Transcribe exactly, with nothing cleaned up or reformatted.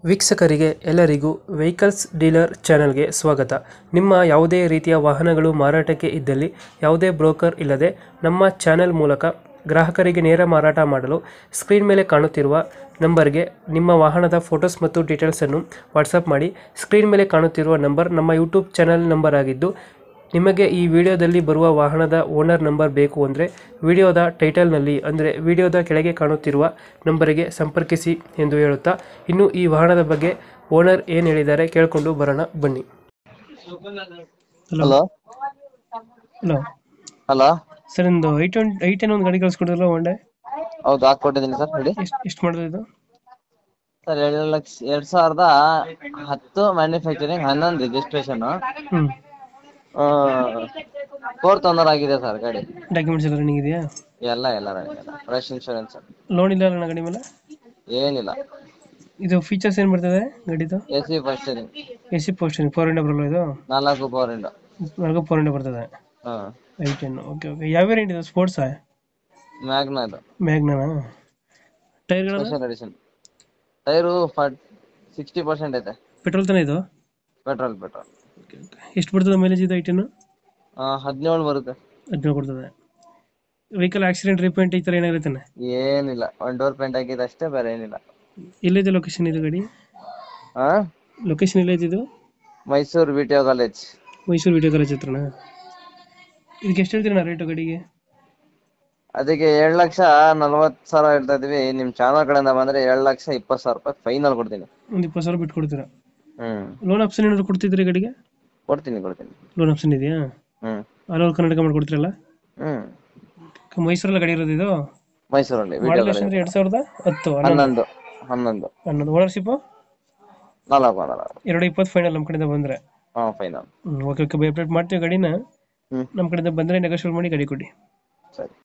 ವೀಕ್ಷಕರಿಗೆ ಎಲ್ಲರಿಗೂ vehicles dealer ಚಾನೆಲ್ಗೆ ಸ್ವಾಗತ. ನಿಮ್ಮ ಯಾವುದೇ ರೀತಿಯ ವಾಹನಗಳು ಮಾರಾಟಕ್ಕೆ ಇದ್ದಲ್ಲಿ ಯಾವುದೇ ಬ್ರೋಕರ್ ಇಲ್ಲದೆ ನಮ್ಮ ಚಾನೆಲ್ ಮೂಲಕ ಗ್ರಾಹಕರಿಗೆ ನೇರ ಮಾರಾಟ ಮಾಡಲು ಸ್ಕ್ರೀನ್ ಮೇಲೆ ಕಾಣುತ್ತಿರುವ ನಂಬರ್ಗೆ ನಿಮ್ಮ ವಾಹನದ ಫೋಟೋಸ್ ಮತ್ತು ಡೀಟೇಲ್ಸನ್ನು ವಾಟ್ಸಪ್ ಮಾಡಿ. ಸ್ಕ್ರೀನ್ ಮೇಲೆ ಕಾಣುತ್ತಿರುವ ನಂಬರ್ ನಮ್ಮ ಯೂಟ್ಯೂಬ್ ಚಾನೆಲ್ ನಂಬರ್ ಆಗಿದ್ದು, ನಿಮಗೆ ಈ ವಿಡಿಯೋದಲ್ಲಿ ಬರುವ ವಾಹನದ ಓನರ್ ನಂಬರ್ ಬೇಕು ಅಂದರೆ ವಿಡಿಯೋದ ಟೈಟಲ್ನಲ್ಲಿ ಅಂದರೆ ವಿಡಿಯೋದ ಕೆಳಗೆ ಕಾಣುತ್ತಿರುವ ನಂಬರಿಗೆ ಸಂಪರ್ಕಿಸಿ ಎಂದು ಹೇಳುತ್ತಾ, ಇನ್ನು ಈ ವಾಹನದ ಬಗ್ಗೆ ಓನರ್ ಏನು ಹೇಳಿದ್ದಾರೆ ಕೇಳಿಕೊಂಡು ಬರೋಣ ಬನ್ನಿ. Hello hello hello hello sir, ಒಂದು ಐಟ್ ಒನ್ ಐ ಟೆನ್ ಒಂದು ಗಾಡಿ ಕಳಿಸ್ಕೊಡಿದ್ರಲ್ಲ ಒಂಡೆ, ಹೌದು ಹಾಕೊಟ್ಟಿದ್ದೀನಿ ಸರ್. ಹೇಳಿ ಎಷ್ಟು ಎಷ್ಟು ಮಾಡಿದ್ರು ಇದು? ಸರ್. ಎರಡು ಲಕ್ಷ ಎರಡ್ ಸಾವಿರದ ಹತ್ತು ಮ್ಯಾನುಫ್ಯಾಕ್ಚರಿಂಗ್, ಹನ್ನೊಂದು ರಿಜಿಸ್ಟ್ರೇಷನ್, ಹ್ಞೂ ಫೋರ್ತ್ ಓನರ್ ಆಗಿದೆ ಸರ್ ಗಾಡಿ. ಡಾಕ್ಯುಮೆಂಟ್ಸ್ ಎಲ್ಲ ರನ್ನಿಂಗ್ ಇದೆಯಾ? ಎಲ್ಲ ಎಲ್ಲ ಫ್ರೆಶ್ ಇನ್ಶೂರೆನ್ಸ್, ಲೋನ್ ಇಲ್ಲ ಅಲ್ಲ ಗಾಡಿ ಮೇಲೆ? ಏನಿಲ್ಲ. ಇದು ಫೀಚರ್ಸ್ ಏನು ಬರ್ತದೆ ಗಾಡಿದು? A C first A C power steering four ಇಂಡ ಬರಲ್ಲ ಇದು? ನಾಲ್ಕು ಪವರ್ ಇಂಡ ನಾಲ್ಕು ಫೋರ್ ಇಂಡ ಬರ್ತದೆ. ಹಾ ಐ ಟೆನ್, ಓಕೆ ಓಕೆ. ಯಾವ ವೇರಿಯಂಟ್ ಇದು? ಸ್ಪೋರ್ಟ್ಸಾ? ಮ್ಯಾಗ್ನಾ ಇದು. ಮ್ಯಾಗ್ನಾನಾ? ಟೈರ್ಗಳು special edition. Tyre sixty percent ಐತೆ. ಪೆಟ್ರೋಲ್ ತಾನೇ ಇದು? ಪೆಟ್ರೋಲ್ ಪೆಟ್ರೋಲ್ ಎಷ್ಟು ಬರ್ತದೆ ಮೈಲೇಜ್ ಇದು ಐ ಟೆನ್? ಹದಿನೇಳು ಬರುತ್ತೆ. ಹದಿನೇಳು ಕೊಡ್ತದೆ. ವೆಹಿಕಲ್ ಆಕ್ಸಿಡೆಂಟ್ ರಿಪೇಂಟ್ ಈ ಥರ ಏನಾಗಿರ್ತಾನೆ? ಏನಿಲ್ಲ, ಒನ್ ಡೋರ್ ಪೇಂಟ್ ಆಗಿದೆ ಅಷ್ಟೇ, ಬೇರೆ ಏನಿಲ್ಲ. ಎಲ್ಲಿದೆ ಲೊಕೇಶನ್ ಇದು ಗಾಡಿ? ಹಾ ಲೊಕೇಶನ್ ಎಲ್ಲೈತೆ ಇದು? Mysuru B T O college. Mysuru video college ಹತ್ರನಾ? ಇದಕ್ಕೆ ಎಷ್ಟು ಹೇಳ್ತೀರಣ್ಣ ರೇಟು ಗಾಡಿಗೆ? ಅದಕ್ಕೆ ಏಳು ಲಕ್ಷ ನಲ್ವತ್ತು ಸಾವಿರ ಹೇಳ್ತಾ ಇದೀವಿ. ನಿಮ್ ಚಾನಲ್ ಕಡೆಯಿಂದ ಬಂದ್ರೆ ಏಳು ಲಕ್ಷ ಇಪ್ಪತ್ತು ಸಾವಿರ ರೂಪಾಯಿ ಫೈನಲ್ ಕೊಡ್ತೀನಿ. ಒಂದು ಇಪ್ಪತ್ತು ಸಾವಿರ ಬಿಟ್ಟು ಕೊಡ್ತೀರಾ? ಹ್ಮ್ ಲೋನ್ ಆಪ್ಷನ್ ಏನಾದ್ರು ಕೊಡ್ತಿದ್ರಿ ಗಾಡಿಗೆ? ಕೊಡ್ತೀನಿ ಕೊಡ್ತೀನಿ. ಲೋನ್ ಆಪ್ಷನ್ ಇದೆಯಾ? ಹ್ಮ್ ಆಲ್ ಓವರ್ ಕರ್ನಾಟಕ ಮಾಡ್ಕೊಡ್ತೀರಲ್ಲ? ಹ್ಮ್ ಮೈಸೂರಲ್ಲಿ ಗಾಡಿ ಇರೋದು ಇದು? ಮೈಸೂರಲ್ಲಿ ಮಾಡಲ್ ಎಷ್ಟು ಅಂದ್ರೆ ಎರಡ್ ಸಾವಿರದ ಹತ್ತು ಹನ್ನೊಂದು ಹನ್ನೊಂದು ಹನ್ನೊಂದು ಓನರ್ಶಿಪ್ ನಾಲ್ಕು ನಾಲ್ಕು ಎರಡು ಇಪ್ಪತ್ತು ಫೈನಲ್ ನಮ್ಮ ಕಡೆಯಿಂದ ಬಂದ್ರೆ? ಹಾ final. Okay okay, bye update ಮಾಡ್ತೀವಿ ಗಾಡಿನ. ಹ್ಮ್ ನಮ್ಮ ಕಡೆಯಿಂದ ಬಂದರೆ ನೆಗೋಷಿಯೇಟ್ ಮಾಡಿ ಗಾಡಿ ಕೊಡಿ. ಸರಿ.